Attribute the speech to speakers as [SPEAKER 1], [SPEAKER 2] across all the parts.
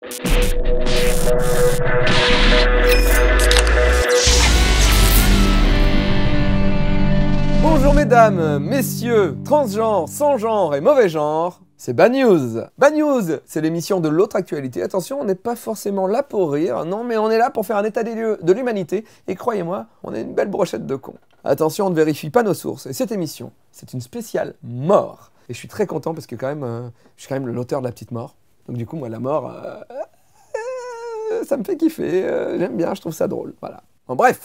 [SPEAKER 1] Bonjour mesdames, messieurs, transgenres, sans genre et mauvais genre, c'est Bad News. Bad News, c'est l'émission de l'autre actualité. Attention, on n'est pas forcément là pour rire, non, mais on est là pour faire un état des lieux de l'humanité. Et croyez-moi, on est une belle brochette de cons. Attention, on ne vérifie pas nos sources. Et cette émission, c'est une spéciale mort. Et je suis très content parce que quand même, je suis quand même l'auteur de la petite mort. Donc du coup, moi, la mort, ça me fait kiffer. J'aime bien, je trouve ça drôle. Voilà. En bref.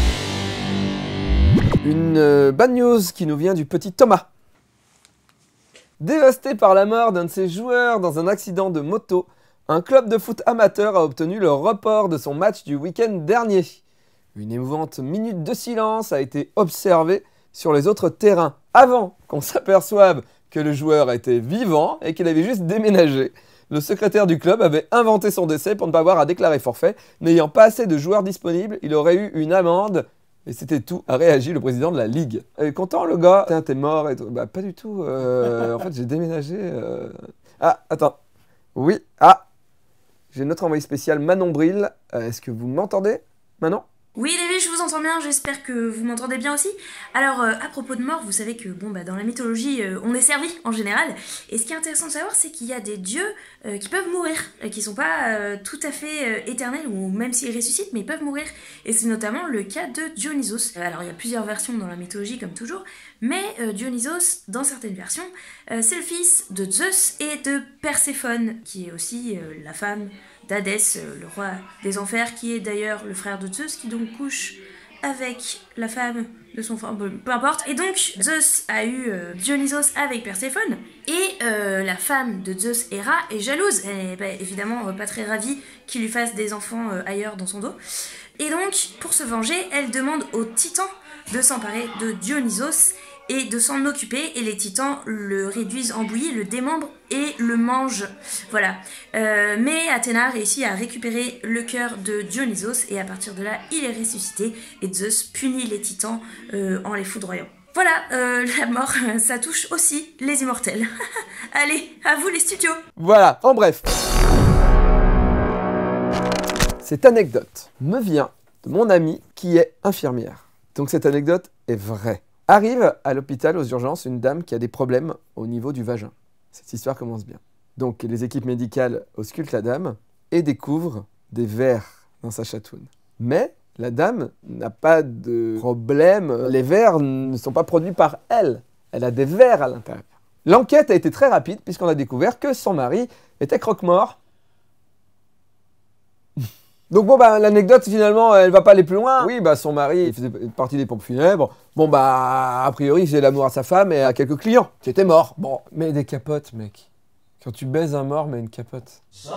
[SPEAKER 1] Une bad news qui nous vient du petit Thomas. Dévasté par la mort d'un de ses joueurs dans un accident de moto, un club de foot amateur a obtenu le report de son match du week-end dernier. Une émouvante minute de silence a été observée sur les autres terrains, avant qu'on s'aperçoive que le joueur était vivant et qu'il avait juste déménagé. Le secrétaire du club avait inventé son décès pour ne pas avoir à déclarer forfait. N'ayant pas assez de joueurs disponibles, il aurait eu une amende. Et c'était tout, a réagi le président de la Ligue. Content le gars, t'es mort et tout. Bah pas du tout, en fait j'ai déménagé. Ah, attends. Oui, j'ai notre envoyé spécial Manon Bril. Est-ce que vous m'entendez, Manon ?
[SPEAKER 2] Oui David, je vous entends bien, j'espère que vous m'entendez bien aussi. Alors, à propos de mort, vous savez que dans la mythologie, on est servi en général. Et ce qui est intéressant de savoir, c'est qu'il y a des dieux qui peuvent mourir, qui sont pas tout à fait éternels, ou même s'ils ressuscitent, mais ils peuvent mourir. Et c'est notamment le cas de Dionysos. Alors, il y a plusieurs versions dans la mythologie, comme toujours, mais Dionysos, dans certaines versions, c'est le fils de Zeus et de Perséphone, qui est aussi la femme d'Hadès, le roi des enfers, qui est d'ailleurs le frère de Zeus, qui donc couche avec la femme de son frère, peu importe. Et donc, Zeus a eu Dionysos avec Perséphone, et la femme de Zeus, Héra, est jalouse. Elle est évidemment pas très ravie qu'il lui fasse des enfants ailleurs dans son dos. Et donc, pour se venger, elle demande aux titans de s'emparer de Dionysos et de s'en occuper, et les titans le réduisent en bouillie, le démembrent et le mangent. Voilà. Mais Athéna réussit à récupérer le cœur de Dionysos, et à partir de là, il est ressuscité, et Zeus punit les titans en les foudroyant. Voilà, la mort, ça touche aussi les immortels. Allez, à vous les studios.
[SPEAKER 1] Voilà, en bref. Cette anecdote me vient de mon amie qui est infirmière. Donc cette anecdote est vraie. Arrive à l'hôpital aux urgences une dame qui a des problèmes au niveau du vagin. Cette histoire commence bien. Donc les équipes médicales auscultent la dame et découvrent des vers dans sa chatoune. Mais la dame n'a pas de problème. Les vers ne sont pas produits par elle. Elle a des vers à l'intérieur. L'enquête a été très rapide puisqu'on a découvert que son mari était croque-mort. Donc l'anecdote finalement, elle va pas aller plus loin. Oui, son mari il faisait partie des pompes funèbres. A priori, il faisait l'amour à sa femme et à quelques clients qui étaient morts. Bon, mais des capotes, mec. Quand tu baises un mort, mets une capote.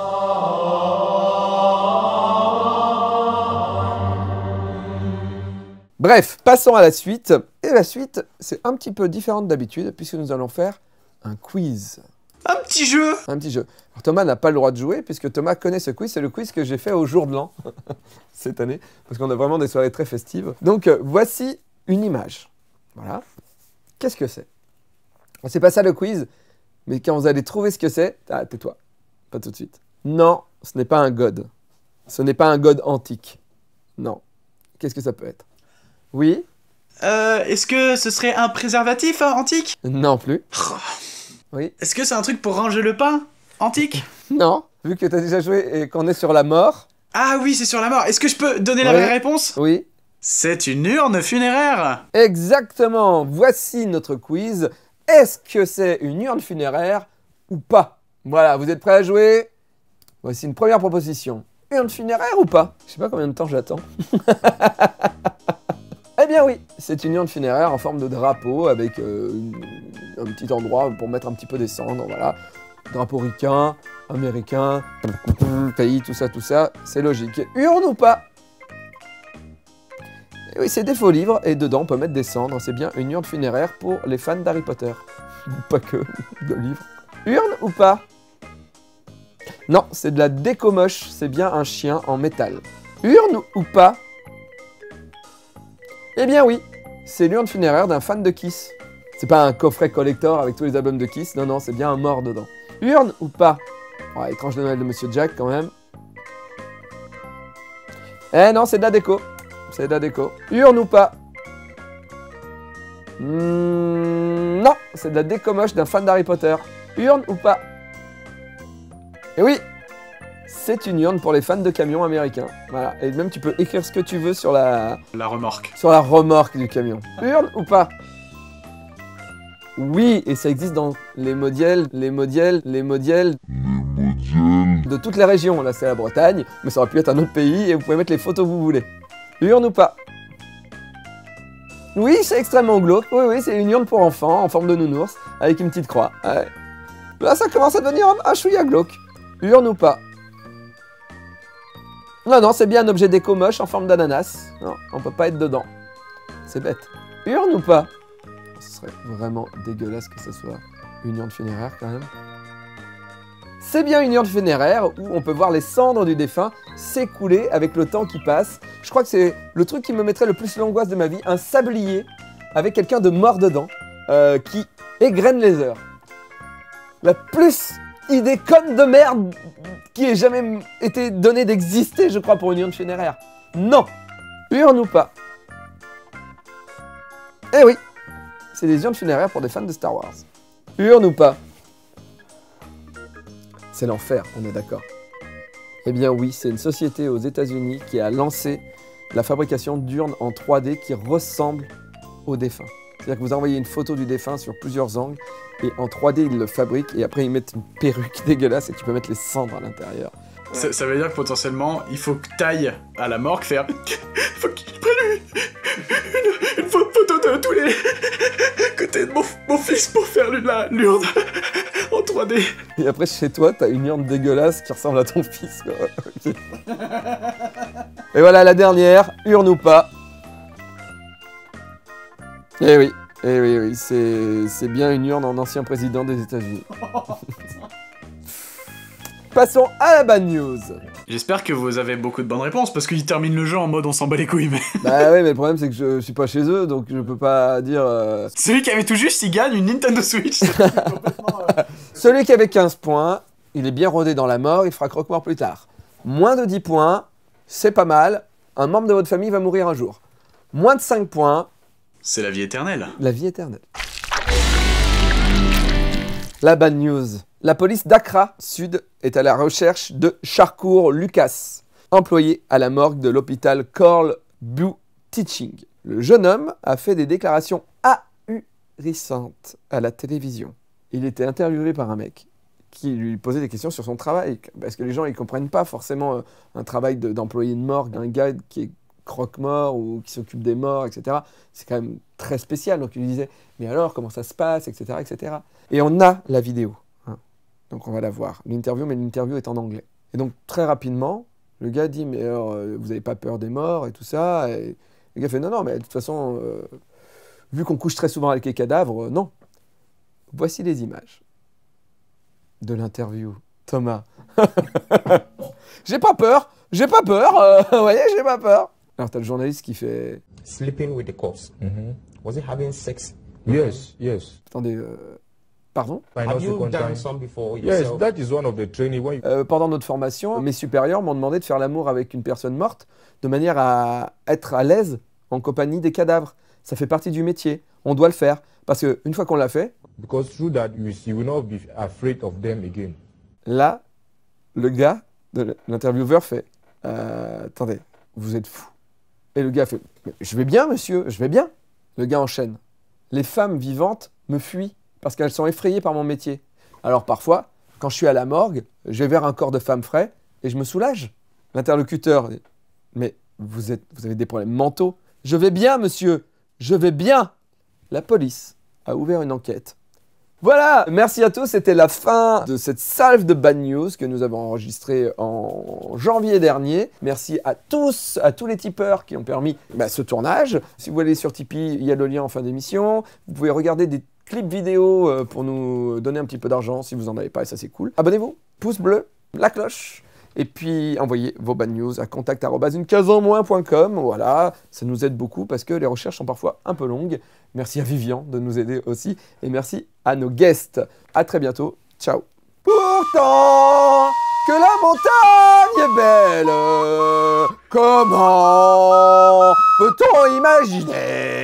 [SPEAKER 1] Bref, passons à la suite. Et la suite, c'est un petit peu différente d'habitude puisque nous allons faire un quiz.
[SPEAKER 3] Un petit jeu.
[SPEAKER 1] Un petit jeu. Alors, Thomas n'a pas le droit de jouer puisque Thomas connaît ce quiz. C'est le quiz que j'ai fait au jour de l'an cette année parce qu'on a vraiment des soirées très festives. Donc voici une image. Voilà. Qu'est-ce que c'est? C'est pas ça le quiz, mais quand vous allez trouver ce que c'est, tais-toi. Pas tout de suite. Non, ce n'est pas un god. Ce n'est pas un god antique. Non. Qu'est-ce que ça peut être? Oui?
[SPEAKER 3] Est-ce que ce serait un préservatif antique?
[SPEAKER 1] Non plus. Oui.
[SPEAKER 3] Est-ce que c'est un truc pour ranger le pain antique?
[SPEAKER 1] Non, vu que tu as déjà joué et qu'on est sur la mort.
[SPEAKER 3] Ah oui, c'est sur la mort. Est-ce que je peux donner la vraie réponse?
[SPEAKER 1] Oui.
[SPEAKER 3] C'est une urne funéraire.
[SPEAKER 1] Exactement. Voici notre quiz. Est-ce que c'est une urne funéraire ou pas? Voilà, vous êtes prêts à jouer? Voici une première proposition. Urne funéraire ou pas? Je sais pas combien de temps j'attends. Eh bien oui, c'est une urne funéraire en forme de drapeau avec un petit endroit pour mettre un petit peu des cendres, voilà. Drapeau ricain, américain, pays, tout ça, c'est logique. Urne ou pas? Et oui, c'est des faux livres et dedans on peut mettre des cendres. C'est bien une urne funéraire pour les fans d'Harry Potter. Pas que de livres. Urne ou pas? Non, c'est de la déco moche, c'est bien un chien en métal. Urne ou pas? Eh bien oui, c'est l'urne funéraire d'un fan de Kiss. C'est pas un coffret collector avec tous les albums de Kiss, non, c'est bien un mort dedans. Urne ou pas? Ouais, étrange de Noël de Monsieur Jack quand même. Eh non, c'est de la déco. C'est de la déco. Urne ou pas? Non, c'est de la déco moche d'un fan d'Harry Potter. Urne ou pas? Et oui, c'est une urne pour les fans de camions américains. Voilà, et même tu peux écrire ce que tu veux sur la
[SPEAKER 3] remorque.
[SPEAKER 1] Sur la remorque du camion. Urne ou pas? Oui, et ça existe dans les modèles de toutes les régions. Là, c'est la Bretagne, mais ça aurait pu être un autre pays et vous pouvez mettre les photos que vous voulez. Urne ou pas? Oui, c'est extrêmement glauque. Oui, c'est une urne pour enfants en forme de nounours avec une petite croix. Ouais. Là, ça commence à devenir un chouïa glauque. Urne ou pas? Non, c'est bien un objet déco moche en forme d'ananas. Non, on peut pas être dedans. C'est bête. Urne ou pas? Ce serait vraiment dégueulasse que ce soit une urne funéraire quand même. C'est bien une urne funéraire où on peut voir les cendres du défunt s'écouler avec le temps qui passe. Je crois que c'est le truc qui me mettrait le plus l'angoisse de ma vie, un sablier avec quelqu'un de mort dedans qui égrène les heures. La plus idée conne de merde qui ait jamais été donnée d'exister, je crois, pour une urne funéraire. Non! Urne ou pas? Eh oui! C'est des urnes funéraires pour des fans de Star Wars. Urne ou pas? C'est l'enfer, on est d'accord. Eh bien oui, c'est une société aux États-Unis qui a lancé la fabrication d'urnes en 3D qui ressemblent aux défunts. C'est-à-dire que vous envoyez une photo du défunt sur plusieurs angles et en 3D ils le fabriquent et après ils mettent une perruque dégueulasse et tu peux mettre les cendres à l'intérieur.
[SPEAKER 3] Ça veut dire que potentiellement, il faut que t'ailles à la morgue faire... Il faut qu'il prenne une photo de tous les côtés de mon fils pour faire l'urne en 3D.
[SPEAKER 1] Et après chez toi, t'as une urne dégueulasse qui ressemble à ton fils. Okay. Et voilà la dernière, urne ou pas. Eh oui, c'est bien une urne en ancien président des États-Unis. Passons à la bad news.
[SPEAKER 3] J'espère que vous avez beaucoup de bonnes réponses, parce qu'ils terminent le jeu en mode on s'en bat les couilles, mais...
[SPEAKER 1] Bah oui, mais le problème c'est que je suis pas chez eux, donc je peux pas dire...
[SPEAKER 3] Celui qui avait tout juste, il gagne une Nintendo Switch.
[SPEAKER 1] Celui qui avait 15 points, il est bien rodé dans la mort, il fera croque-mort plus tard. Moins de 10 points, c'est pas mal, un membre de votre famille va mourir un jour. Moins de 5 points...
[SPEAKER 3] C'est la vie éternelle.
[SPEAKER 1] La vie éternelle. La bad news. La police d'Accra Sud est à la recherche de Shakur Lucas, employé à la morgue de l'hôpital Carl Bew Teaching. Le jeune homme a fait des déclarations ahurissantes à la télévision. Il était interviewé par un mec qui lui posait des questions sur son travail, parce que les gens ils comprennent pas forcément un travail d'employé de morgue, un gars qui est croque-mort ou qui s'occupe des morts, etc. C'est quand même très spécial. Donc il lui disait, mais alors comment ça se passe, etc., etc. Et on a la vidéo. Donc on va la voir, l'interview, mais l'interview est en anglais. Et donc très rapidement, le gars dit, mais alors, vous n'avez pas peur des morts et tout ça? Et le gars fait, non, mais de toute façon, vu qu'on couche très souvent avec les cadavres, non. Voici les images de l'interview. Thomas. J'ai pas peur, vous voyez, j'ai pas peur. Alors t'as le journaliste qui fait...
[SPEAKER 4] Sleeping with the corpse. Was he having sex? Yes.
[SPEAKER 1] Attendez, pardon?
[SPEAKER 4] Have you done some before yourself?
[SPEAKER 5] Yes, that is one of the training.
[SPEAKER 1] Pendant notre formation, mes supérieurs m'ont demandé de faire l'amour avec une personne morte de manière à être à l'aise en compagnie des cadavres. Ça fait partie du métier. On doit le faire. Parce qu'une fois qu'on l'a fait...
[SPEAKER 5] Because through that, you will not be afraid of them again.
[SPEAKER 1] Là, le gars, l'intervieweur fait attendez, vous êtes fou. Et le gars fait je vais bien, monsieur, je vais bien. Le gars enchaîne. Les femmes vivantes me fuient parce qu'elles sont effrayées par mon métier. Alors parfois, quand je suis à la morgue, je vais vers un corps de femme frais et je me soulage. L'interlocuteur, mais vous avez des problèmes mentaux. Je vais bien, monsieur, je vais bien. La police a ouvert une enquête. Voilà, merci à tous, c'était la fin de cette salve de bad news que nous avons enregistrée en janvier dernier. Merci à tous les tipeurs qui ont permis ce tournage. Si vous allez sur Tipeee, il y a le lien en fin d'émission. Vous pouvez regarder des clips vidéo pour nous donner un petit peu d'argent si vous n'en avez pas, et ça c'est cool. Abonnez-vous, pouce bleu, la cloche. Et puis, envoyez vos bad news à contact@unecasenmoins.com. Voilà, ça nous aide beaucoup parce que les recherches sont parfois un peu longues. Merci à Vivian de nous aider aussi. Et merci à nos guests. À très bientôt. Ciao. Pourtant que la montagne est belle, comment peut-on imaginer